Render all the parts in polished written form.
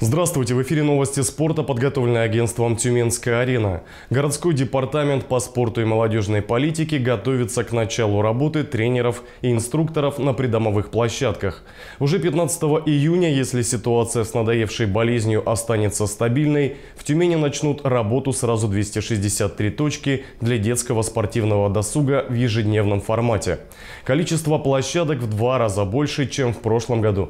Здравствуйте! В эфире новости спорта, подготовленные агентством «Тюменская арена». Городской департамент по спорту и молодежной политике готовится к началу работы тренеров и инструкторов на придомовых площадках. Уже 15 июня, если ситуация с надоевшей болезнью останется стабильной, в Тюмени начнут работу сразу 263 точки для детского спортивного досуга в ежедневном формате. Количество площадок в 2 раза больше, чем в прошлом году.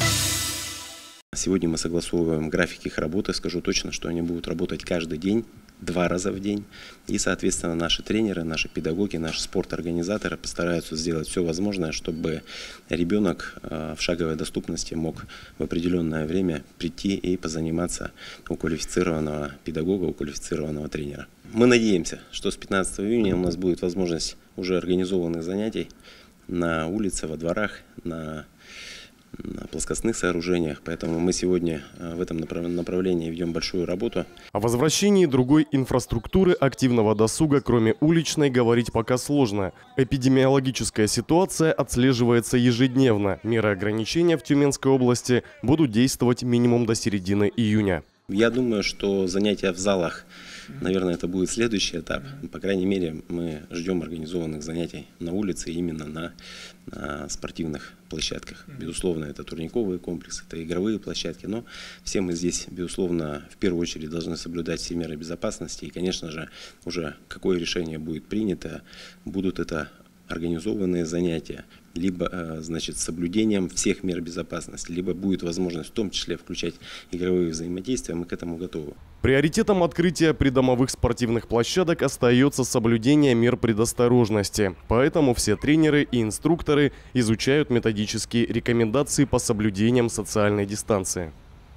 Сегодня мы согласовываем график их работы. Скажу точно, что они будут работать каждый день, 2 раза в день. И, соответственно, наши тренеры, наши педагоги, наши спорторганизаторы постараются сделать все возможное, чтобы ребенок в шаговой доступности мог в определенное время прийти и позаниматься у квалифицированного педагога, у квалифицированного тренера. Мы надеемся, что с 15 июня у нас будет возможность уже организованных занятий на улице, во дворах, на плоскостных сооружениях, поэтому мы сегодня в этом направлении ведем большую работу. О возвращении другой инфраструктуры активного досуга, кроме уличной, говорить пока сложно. Эпидемиологическая ситуация отслеживается ежедневно. Меры ограничения в Тюменской области будут действовать минимум до середины июня. Я думаю, что занятия в залах, наверное, это будет следующий этап. По крайней мере, мы ждем организованных занятий на улице, именно на спортивных площадках. Безусловно, это турниковые комплексы, это игровые площадки, но все мы здесь, безусловно, в первую очередь должны соблюдать все меры безопасности. И, конечно же, уже какое решение будет принято, будут это организованные занятия, либо, значит, с соблюдением всех мер безопасности, либо будет возможность в том числе включать игровые взаимодействия, мы к этому готовы. Приоритетом открытия придомовых спортивных площадок остается соблюдение мер предосторожности. Поэтому все тренеры и инструкторы изучают методические рекомендации по соблюдениям социальной дистанции.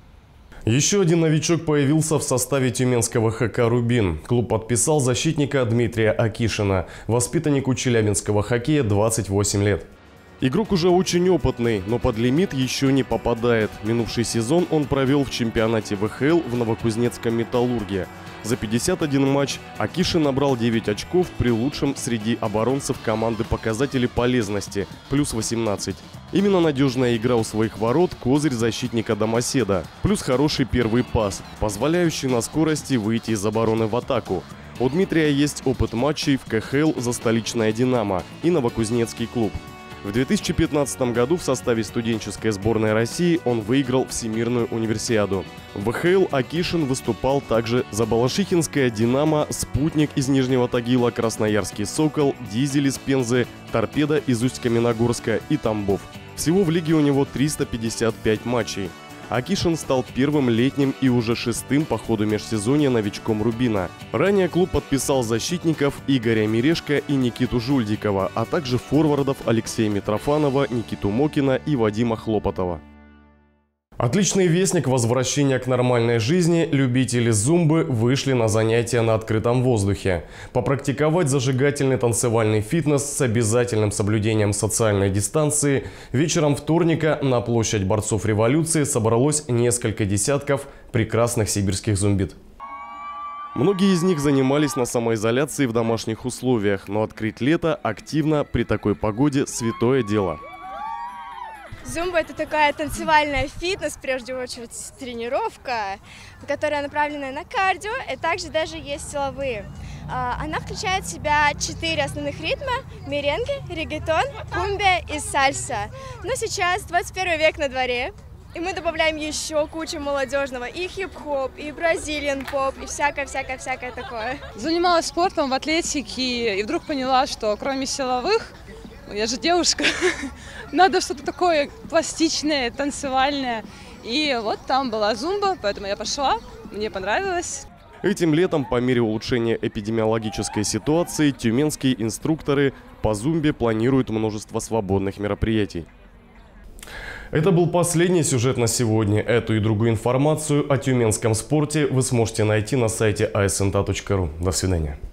Еще один новичок появился в составе тюменского ХК «Рубин». Клуб подписал защитника Дмитрия Акишина, воспитаннику челябинского хоккея, 28 лет. Игрок уже очень опытный, но под лимит еще не попадает. Минувший сезон он провел в чемпионате ВХЛ в Новокузнецком «Металлурге». За 51 матч Акишин набрал 9 очков при лучшем среди оборонцев команды показателе полезности – плюс 18. Именно надежная игра у своих ворот – козырь защитника домоседа. Плюс хороший первый пас, позволяющий на скорости выйти из обороны в атаку. У Дмитрия есть опыт матчей в КХЛ за столичное «Динамо» и Новокузнецкий клуб. В 2015 году в составе студенческой сборной России он выиграл Всемирную универсиаду. В ВХЛ Акишин выступал также за Балашихинское «Динамо», «Спутник» из Нижнего Тагила, Красноярский «Сокол», «Дизель» из Пензы, «Торпедо» из Усть-Каменогорска и «Тамбов». Всего в лиге у него 355 матчей. Акишин стал первым летним и уже 6-м по ходу межсезонья новичком «Рубина». Ранее клуб подписал защитников Игоря Мирешко и Никиту Жульдикова, а также форвардов Алексея Митрофанова, Никиту Мокина и Вадима Хлопотова. Отличный вестник возвращения к нормальной жизни любители зумбы вышли на занятия на открытом воздухе. Попрактиковать зажигательный танцевальный фитнес с обязательным соблюдением социальной дистанции вечером вторника на площадь борцов революции собралось несколько десятков прекрасных сибирских зумбит. Многие из них занимались на самоизоляции в домашних условиях, но открыть лето активно при такой погоде – святое дело. Зумба – это такая танцевальная фитнес, прежде очередь тренировка, которая направлена на кардио, и также даже есть силовые. Она включает в себя 4 основных ритма – меренге, реггетон, кумбия и сальса. Но сейчас 21 век на дворе, и мы добавляем еще кучу молодежного, и хип-хоп, и бразилиан поп, и всякое такое. Занималась спортом в атлетике и вдруг поняла, что кроме силовых, я же девушка, надо что-то такое пластичное, танцевальное. И вот там была зумба, поэтому я пошла, мне понравилось. Этим летом, по мере улучшения эпидемиологической ситуации, тюменские инструкторы по зумбе планируют множество свободных мероприятий. Это был последний сюжет на сегодня. Эту и другую информацию о тюменском спорте вы сможете найти на сайте asnta.ru. До свидания.